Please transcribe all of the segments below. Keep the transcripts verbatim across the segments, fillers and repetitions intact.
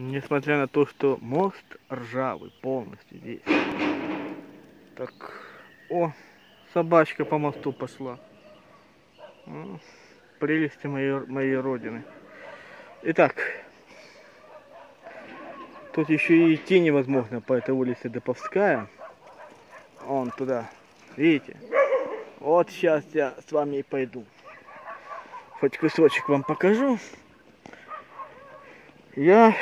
Несмотря на то, что мост ржавый полностью здесь. Так, о, собачка по мосту пошла. О, прелести моей, моей родины. Итак, тут еще и идти невозможно по этой улице Деповская. Вон туда, видите? Вот сейчас я с вами и пойду. Хоть кусочек вам покажу. Я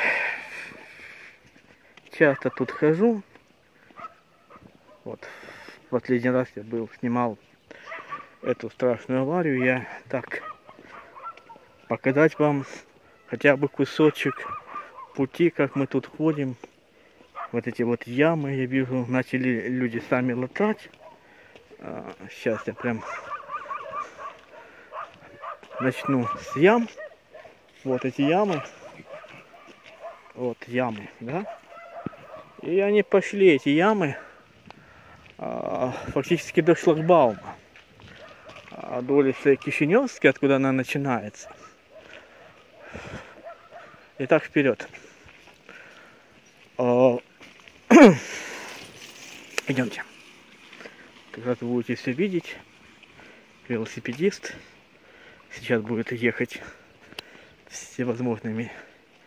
часто тут хожу. Вот, в последний раз я был, снимал эту страшную аварию. Я так показать вам хотя бы кусочек пути, как мы тут ходим. Вот эти вот ямы, я вижу, начали люди сами латать. А, сейчас я прям начну с ям. Вот эти ямы. Вот ямы, да? И они пошли, эти ямы, а, фактически до шлагбаума. А, до улицы Кишиневской, откуда она начинается. Итак, вперед. А, идемте. Как раз вы будете все видеть. Велосипедист сейчас будет ехать всевозможными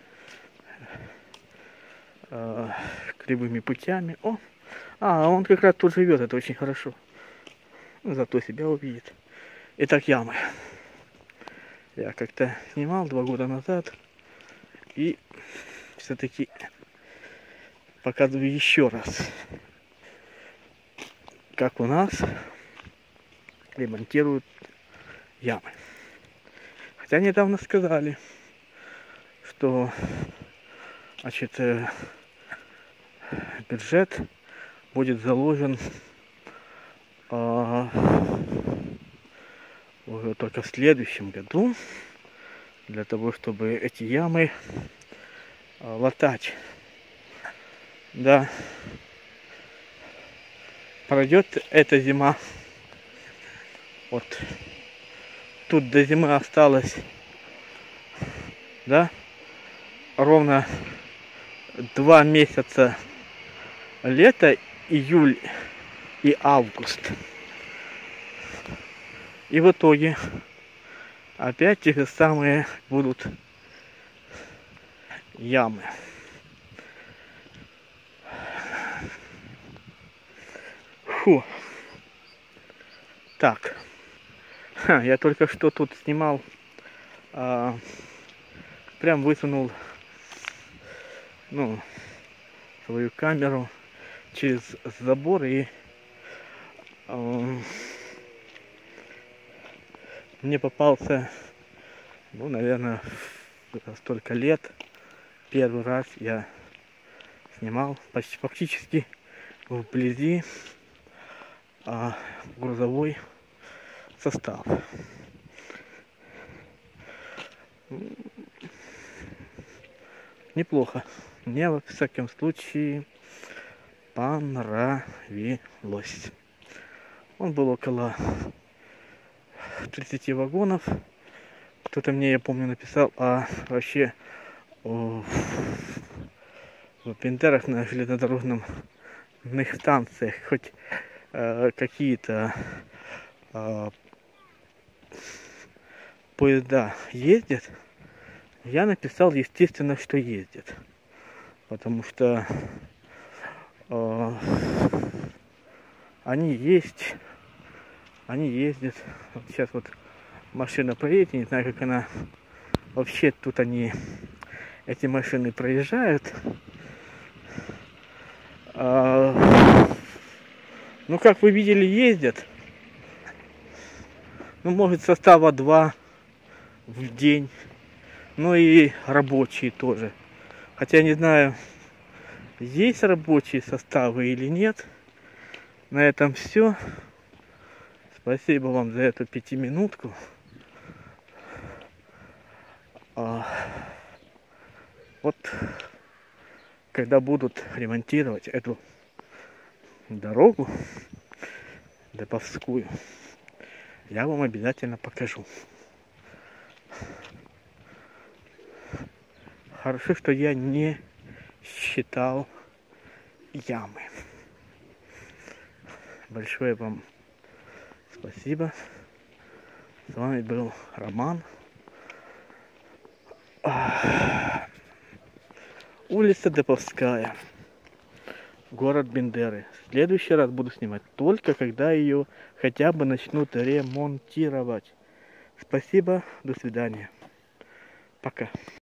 э, кривыми путями. О, а он как раз тут живет, это очень хорошо. Зато себя увидит. Итак, ямы. Я как-то снимал два года назад и все-таки показываю еще раз, как у нас ремонтируют ямы. Хотя недавно сказали, что, значит, бюджет будет заложен а, уже только в следующем году для того, чтобы эти ямы а, латать. Да, пройдет эта зима. Вот тут до зимы осталось, да, ровно два месяца лета, июль и август. И в итоге опять те же самые будут ямы. Фу. Так. Ха, я только что тут снимал, а, прям высунул, ну, свою камеру через забор, и а, мне попался, ну, наверное, столько лет, первый раз я снимал почти фактически вблизи а, грузовой состав. Неплохо. Мне, во всяком случае, понравилось. Он был около тридцати вагонов. Кто-то мне, я помню, написал, а вообще о, в Пентерах на железнодорожном станциях хоть э, какие-то э, поезда ездят. Я написал, естественно, что ездят, потому что э, они есть, они ездят. Вот сейчас вот машина поедет, не знаю, как она вообще тут они, эти машины проезжают. А, ну, как вы видели, ездят. Ну, может, состава два в день. Ну и рабочие тоже. Хотя не знаю, есть рабочие составы или нет. На этом все. Спасибо вам за эту пятиминутку. А, вот когда будут ремонтировать эту дорогу Деповскую, я вам обязательно покажу. Хорошо, что я не считал ямы. Большое вам спасибо. С вами был Роман. Улица Деповская. Город Бендеры. В следующий раз буду снимать только когда ее хотя бы начнут ремонтировать. Спасибо. До свидания. Пока.